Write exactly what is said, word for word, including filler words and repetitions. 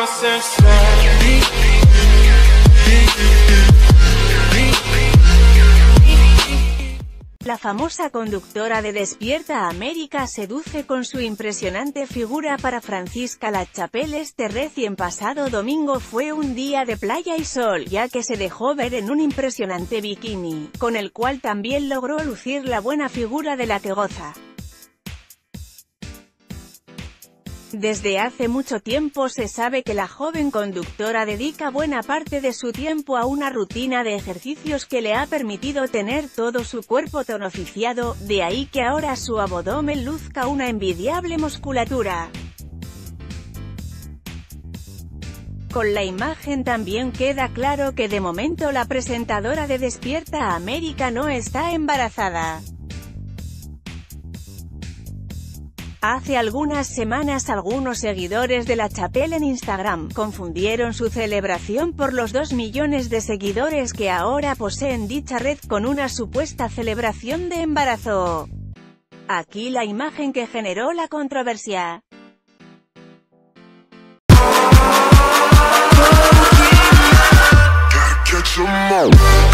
La famosa conductora de Despierta América seduce con su impresionante figura para Francisca Lachapelle. Este recién pasado domingo fue un día de playa y sol, ya que se dejó ver en un impresionante bikini, con el cual también logró lucir la buena figura de la que goza. Desde hace mucho tiempo se sabe que la joven conductora dedica buena parte de su tiempo a una rutina de ejercicios que le ha permitido tener todo su cuerpo tonificado, de ahí que ahora su abdomen luzca una envidiable musculatura. Con la imagen también queda claro que de momento la presentadora de Despierta América no está embarazada. Hace algunas semanas algunos seguidores de Lachapelle en Instagram confundieron su celebración por los dos millones de seguidores que ahora poseen dicha red con una supuesta celebración de embarazo. Aquí la imagen que generó la controversia. Gotta catch 'em all.